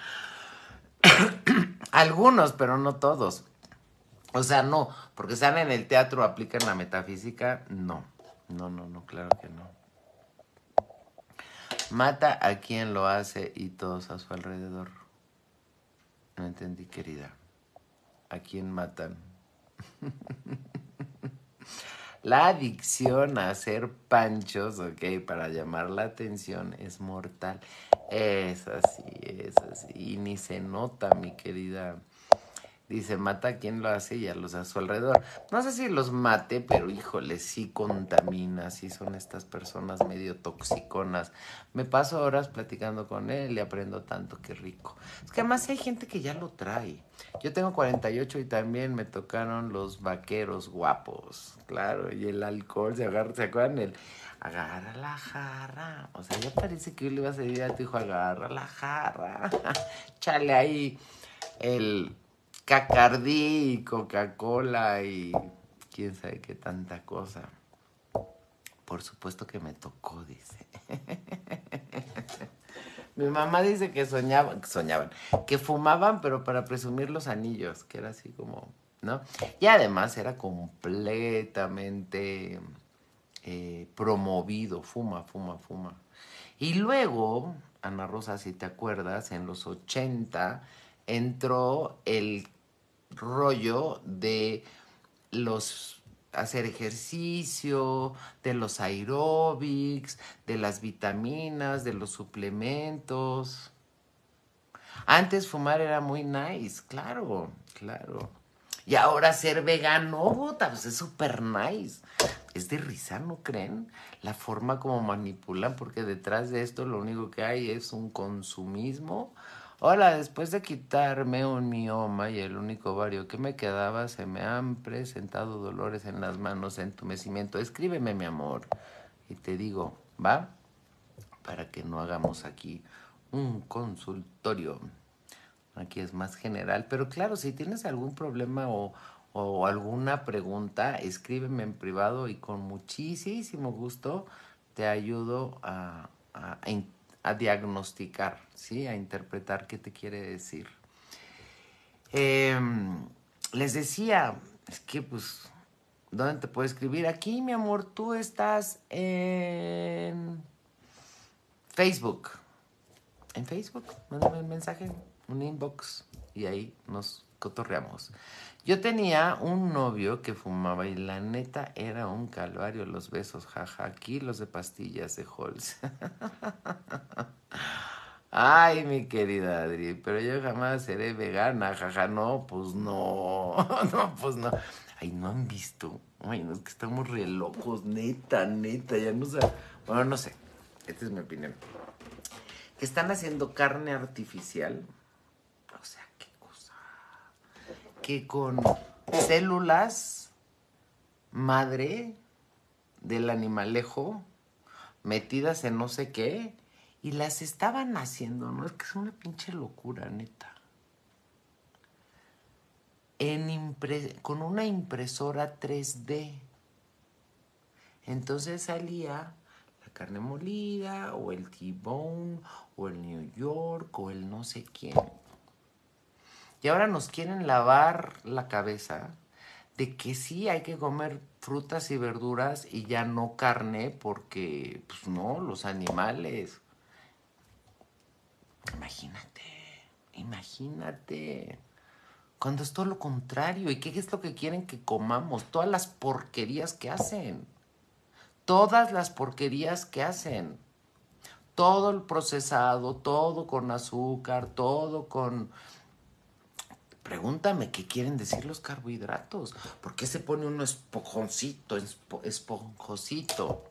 Speaker 1: algunos, pero no todos. O sea, no, porque están en el teatro, aplican la metafísica, no. No, no, no, claro que no. Mata a quien lo hace y todos a su alrededor. No entendí, querida. ¿A quién matan? La adicción a hacer panchos, ok, para llamar la atención es mortal. Es así, es así. Y ni se nota, mi querida. Dice, mata a quien lo hace y a los a su alrededor. No sé si los mate, pero híjole, sí contamina, sí son estas personas medio toxiconas. Me paso horas platicando con él y aprendo tanto, qué rico. Es que además hay gente que ya lo trae. Yo tengo 48 y también me tocaron los vaqueros guapos, claro, y el alcohol, ¿se acuerdan? El agarra la jarra. O sea, ya parece que yo le iba a decir a tu hijo, agarra la jarra. Chale ahí el Cacardí y Coca-Cola y quién sabe qué tanta cosa. Por supuesto que me tocó, dice. Mi mamá dice que soñaban, que fumaban, pero para presumir los anillos, que era así como, ¿no? Y además era completamente promovido, fuma, fuma, fuma. Y luego, Ana Rosa, si te acuerdas, en los 80 entró el rollo de los hacer ejercicio, de los aeróbics, de las vitaminas, de los suplementos. Antes fumar era muy nice, claro, claro. Y ahora ser vegano, puta, pues es súper nice. Es de risa, ¿no creen? La forma como manipulan, porque detrás de esto lo único que hay es un consumismo. Hola, después de quitarme un mioma y el único ovario que me quedaba, se me han presentado dolores en las manos, entumecimiento. Escríbeme, mi amor. Y te digo, ¿va? Para que no hagamos aquí un consultorio. Aquí es más general, pero claro, si tienes algún problema o alguna pregunta, escríbeme en privado y con muchísimo gusto te ayudo a diagnosticar, ¿sí? A interpretar qué te quiere decir. Les decía, es que pues, ¿dónde te puedo escribir? Aquí, mi amor, tú estás en Facebook. En Facebook, mándame un mensaje, un inbox y ahí nos cotorreamos. Yo tenía un novio que fumaba y la neta era un calvario los besos, jaja, kilos de pastillas de Halls. Ay, mi querida Adri, pero yo jamás seré vegana, jaja, no, pues no, no, pues no. Ay, ¿no han visto? Ay, no, es que estamos re locos, neta, neta, ya no sé. Bueno, no sé, esta es mi opinión. Que están haciendo carne artificial, o sea, qué cosa, que con células madre del animalejo metidas en no sé qué y las estaban haciendo, ¿no? Es que es una pinche locura, neta. Con una impresora 3D. Entonces salía la carne molida o el T-bone o el New York o el no sé quién. Y ahora nos quieren lavar la cabeza de que sí hay que comer frutas y verduras y ya no carne porque, pues no, los animales. Imagínate, imagínate. Cuando es todo lo contrario. ¿Y qué es lo que quieren que comamos? Todas las porquerías que hacen. Todas las porquerías que hacen. Todo el procesado, todo con azúcar, todo con... Pregúntame qué quieren decir los carbohidratos. ¿Por qué se pone uno esponjosito, esponjosito?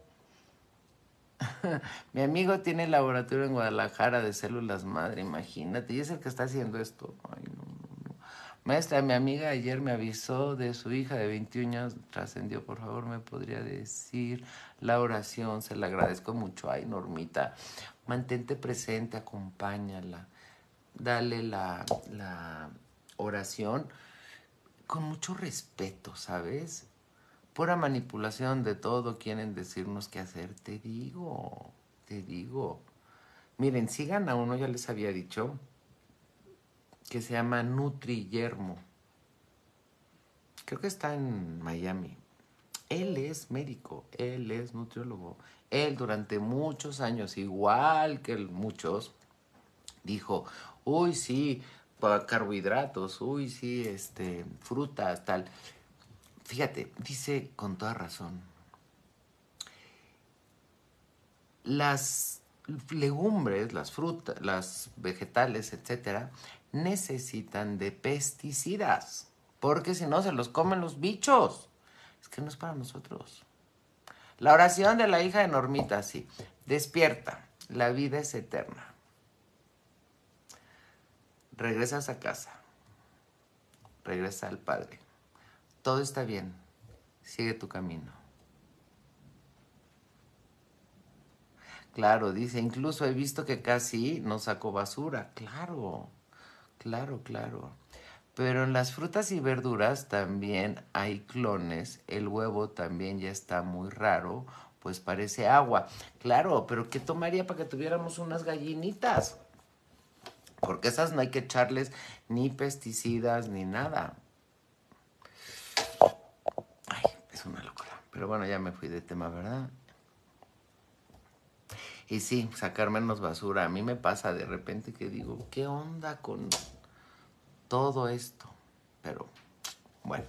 Speaker 1: Mi amigo tiene el laboratorio en Guadalajara de células madre, imagínate. Y es el que está haciendo esto. Ay, no, no, no. Maestra, mi amiga ayer me avisó de su hija de 21 años, trascendió. Por favor, ¿me podría decir la oración? Se la agradezco mucho. Ay, Normita, mantente presente, acompáñala. Dale la oración con mucho respeto, ¿sabes? Pura manipulación de todo, quieren decirnos qué hacer. Te digo, te digo. Miren, sigan a uno, ya les había dicho, que se llama Nutri Yermo. Creo que está en Miami. Él es médico, él es nutriólogo. Él durante muchos años, igual que muchos, dijo, uy, sí, carbohidratos, uy, sí, frutas, tal. Fíjate, dice con toda razón, las legumbres, las frutas, las vegetales, etcétera, necesitan de pesticidas, porque si no se los comen los bichos. Es que no es para nosotros. La oración de la hija de Normita, sí. Despierta, la vida es eterna. Regresas a casa, regresa al Padre. Todo está bien, sigue tu camino. Claro, dice, incluso he visto que casi no sacó basura. Claro, claro, claro. Pero en las frutas y verduras también hay clones. El huevo también ya está muy raro, pues parece agua. Claro, pero ¿qué tomaría para que tuviéramos unas gallinitas? Porque esas no hay que echarles ni pesticidas ni nada. Ay, es una locura. Pero bueno, ya me fui de tema, ¿verdad? Y sí, sacar menos basura. A mí me pasa de repente que digo, ¿qué onda con todo esto? Pero bueno,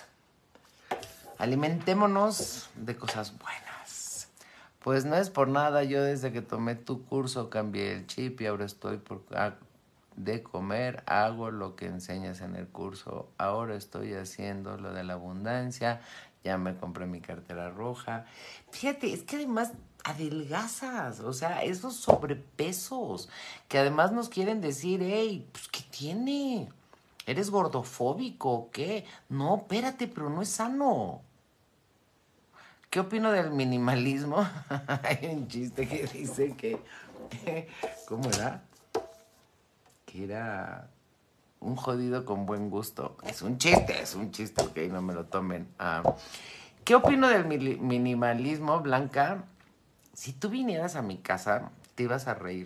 Speaker 1: alimentémonos de cosas buenas. Pues no es por nada, yo desde que tomé tu curso cambié el chip y ahora estoy de comer, hago lo que enseñas en el curso, ahora estoy haciendo lo de la abundancia, ya me compré mi cartera roja. Fíjate, es que además adelgazas, o sea, esos sobrepesos, que además nos quieren decir, hey, pues ¿qué tiene? ¿Eres gordofóbico o qué? No, espérate, pero no es sano. ¿Qué opino del minimalismo? Hay un chiste que dice que, ¿cómo era? Que era un jodido con buen gusto. Es un chiste, ok, no me lo tomen. ¿Qué opino del minimalismo, Blanca? Si tú vinieras a mi casa, te ibas a reír.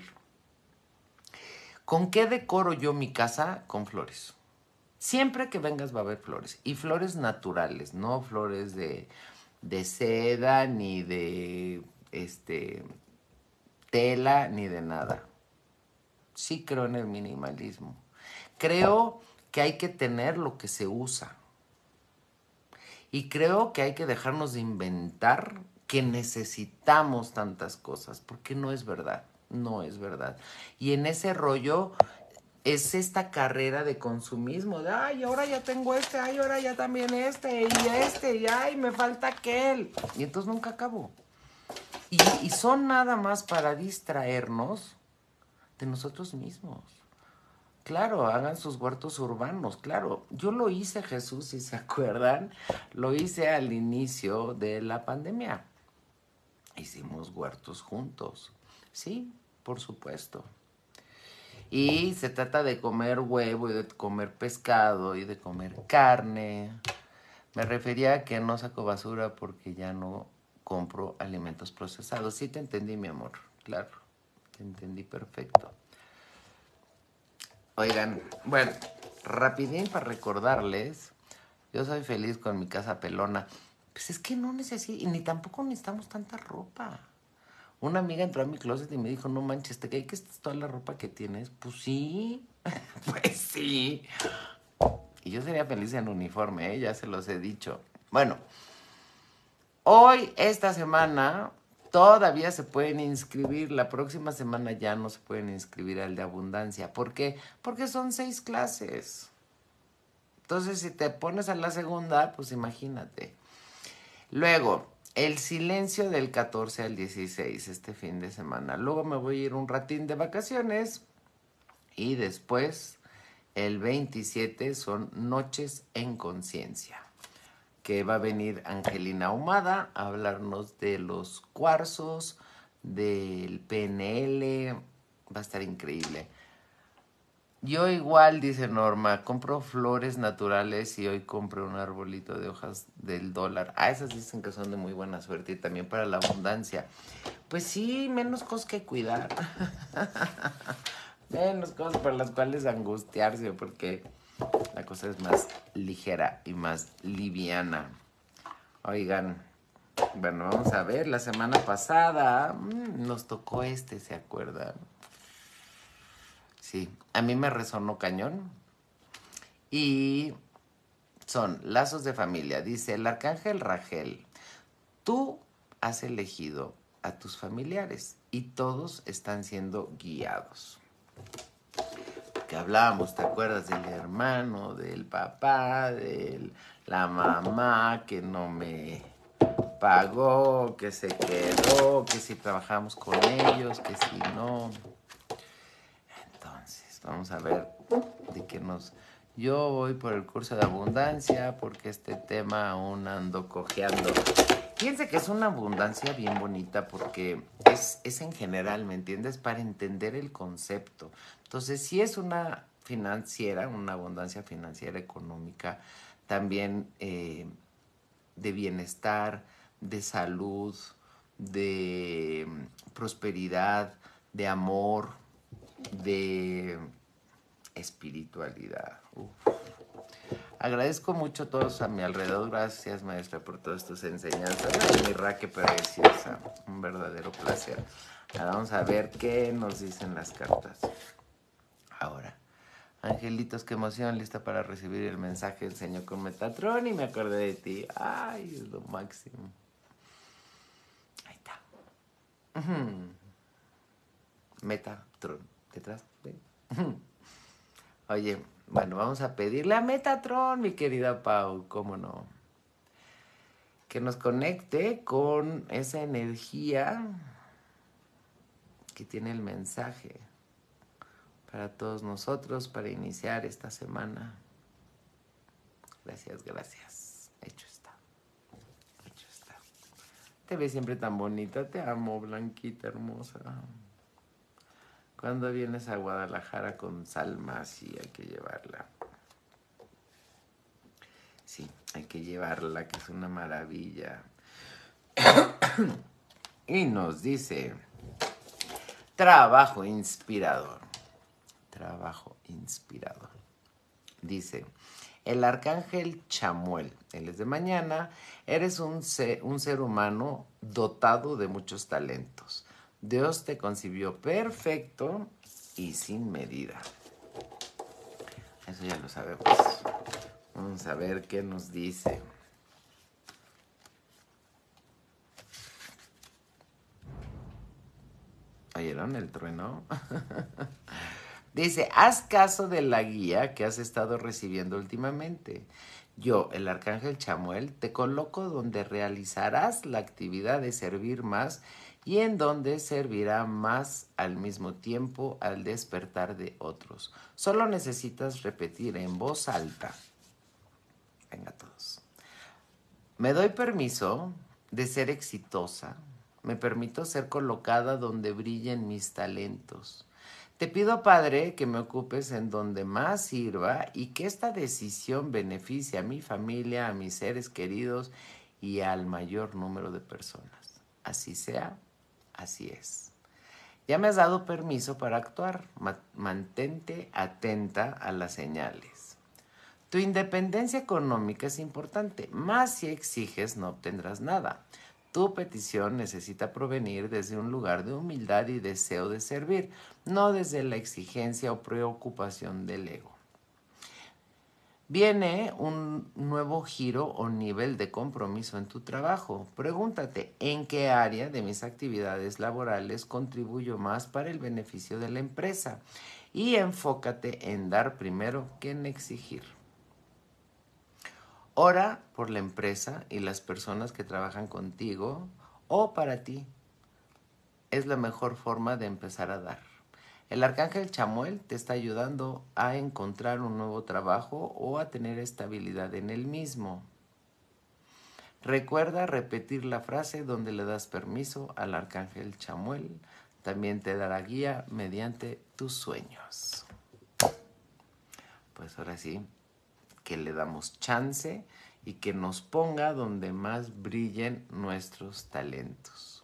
Speaker 1: ¿Con qué decoro yo mi casa? Con flores. Siempre que vengas va a haber flores. Y flores naturales, no flores de seda, ni de tela, ni de nada. Sí creo en el minimalismo. Creo que hay que tener lo que se usa. Y creo que hay que dejarnos de inventar que necesitamos tantas cosas, porque no es verdad, no es verdad. Y en ese rollo es esta carrera de consumismo, de, ay, ahora ya tengo ay, ahora ya también y ay, me falta aquel. Y entonces nunca acabo. Y son nada más para distraernos de nosotros mismos. Claro, hagan sus huertos urbanos, claro. Yo lo hice, Jesús, si se acuerdan, lo hice al inicio de la pandemia. Hicimos huertos juntos. Sí, por supuesto. Y se trata de comer huevo y de comer pescado y de comer carne. Me refería a que no saco basura porque ya no compro alimentos procesados. Sí te entendí, mi amor. Claro, te entendí perfecto. Oigan, bueno, rapidín para recordarles, yo soy feliz con mi casa pelona. Pues es que no necesito, y ni tampoco necesitamos tanta ropa. Una amiga entró a mi closet y me dijo, no manches, ¿te cae que esta es toda la ropa que tienes? Pues sí, pues sí. Y yo sería feliz en uniforme, ¿eh? Ya se los he dicho. Bueno, hoy, esta semana, todavía se pueden inscribir. La próxima semana ya no se pueden inscribir al de abundancia. ¿Por qué? Porque son 6 clases. Entonces, si te pones a la segunda, pues imagínate. Luego, el silencio del 14 al 16, este fin de semana. Luego me voy a ir un ratín de vacaciones. Y después, el 27, son Noches en Conciencia, que va a venir Angelina Ahumada a hablarnos de los cuarzos, del PNL. Va a estar increíble. Yo igual, dice Norma, compro flores naturales y hoy compro un arbolito de hojas del dólar. Ah, esas dicen que son de muy buena suerte y también para la abundancia. Pues sí, menos cosas que cuidar. Menos cosas por las cuales angustiarse, porque la cosa es más ligera y más liviana. Oigan, bueno, vamos a ver, la semana pasada nos tocó ¿se acuerdan? Sí, a mí me resonó cañón. Y son lazos de familia. Dice el arcángel Ragel, tú has elegido a tus familiares y todos están siendo guiados. Que hablábamos, ¿te acuerdas del hermano, del papá, de la mamá que no me pagó, que se quedó, que si trabajamos con ellos, que si no? Entonces, vamos a ver de qué nos... Yo voy por el curso de abundancia porque este tema aún ando cojeando. Fíjense que es una abundancia bien bonita porque es en general, ¿me entiendes? Para entender el concepto. Entonces, si es una financiera, una abundancia financiera económica, también de bienestar, de salud, de prosperidad, de amor, de espiritualidad. Uf. Agradezco mucho a todos a mi alrededor. Gracias, maestra, por todas tus enseñanzas. Ay, mi raque preciosa. Un verdadero placer. Ahora vamos a ver qué nos dicen las cartas. Ahora, Angelitos, qué emoción, lista para recibir el mensaje del Señor con Metatron y me acordé de ti. Ay, es lo máximo. Ahí está. Metatron, detrás. Oye, bueno, vamos a pedirle a Metatron, mi querida Pau, cómo no, que nos conecte con esa energía que tiene el mensaje para todos nosotros, para iniciar esta semana. Gracias, gracias. Hecho está. Hecho está. Te ves siempre tan bonita. Te amo, Blanquita hermosa. Cuando vienes a Guadalajara con Salma, sí, hay que llevarla. Sí, hay que llevarla, que es una maravilla. Y nos dice, trabajo inspirador. Trabajo inspirador. Dice, el arcángel Chamuel, él es de mañana, eres un ser humano dotado de muchos talentos. Dios te concibió perfecto y sin medida. Eso ya lo sabemos. Vamos a ver qué nos dice. ¿Oyeron el trueno? Dice, haz caso de la guía que has estado recibiendo últimamente. Yo, el arcángel Chamuel, te coloco donde realizarás la actividad de servir más y en donde servirá más al mismo tiempo al despertar de otros. Solo necesitas repetir en voz alta. Venga todos. Me doy permiso de ser exitosa. Me permito ser colocada donde brillen mis talentos. Te pido, Padre, que me ocupes en donde más sirva y que esta decisión beneficie a mi familia, a mis seres queridos y al mayor número de personas. Así sea, así es. Ya me has dado permiso para actuar. Mantente atenta a las señales. Tu independencia económica es importante, más si exiges no obtendrás nada. Tu petición necesita provenir desde un lugar de humildad y deseo de servir, no desde la exigencia o preocupación del ego. Viene un nuevo giro o nivel de compromiso en tu trabajo. Pregúntate, ¿en qué área de mis actividades laborales contribuyo más para el beneficio de la empresa? Y enfócate en dar primero que en exigir. Ora por la empresa y las personas que trabajan contigo o para ti. Es la mejor forma de empezar a dar. El arcángel Chamuel te está ayudando a encontrar un nuevo trabajo o a tener estabilidad en el mismo. Recuerda repetir la frase donde le das permiso al arcángel Chamuel. También te dará guía mediante tus sueños. Pues ahora sí, que le damos chance y que nos ponga donde más brillen nuestros talentos.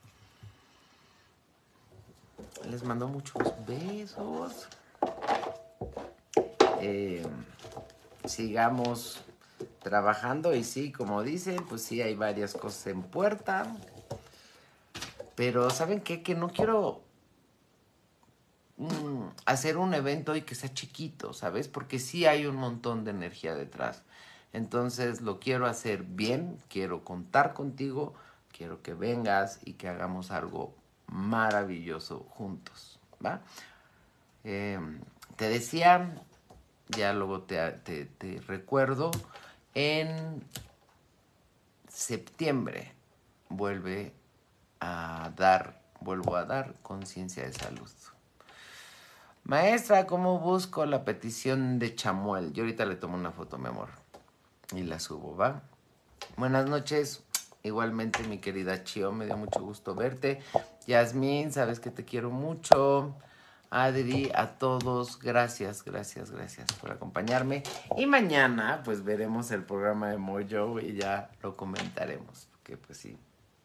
Speaker 1: Les mando muchos besos. Sigamos trabajando y sí, como dicen, pues sí, hay varias cosas en puerta. Pero ¿saben qué? Que no quiero hacer un evento y que sea chiquito, ¿sabes? Porque sí hay un montón de energía detrás. Entonces lo quiero hacer bien, quiero contar contigo, quiero que vengas y que hagamos algo maravilloso juntos, ¿va? Te decía, ya luego te recuerdo, en septiembre vuelvo a dar conciencia de salud. Maestra, ¿cómo busco la petición de Chamuel? Yo ahorita le tomo una foto, mi amor, y la subo, ¿va? Buenas noches. Igualmente, mi querida Chio, me dio mucho gusto verte. Yasmín, sabes que te quiero mucho. Adri, a todos, gracias por acompañarme. Y mañana, pues, veremos el programa de Mojo y ya lo comentaremos. Porque, pues, sí,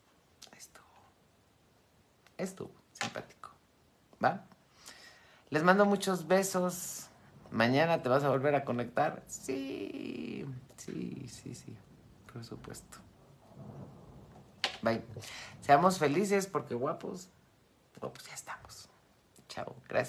Speaker 1: estuvo simpático, ¿va? Les mando muchos besos. ¿Mañana te vas a volver a conectar? Sí, por supuesto. Bye. Seamos felices porque guapos ya estamos. Chao, gracias.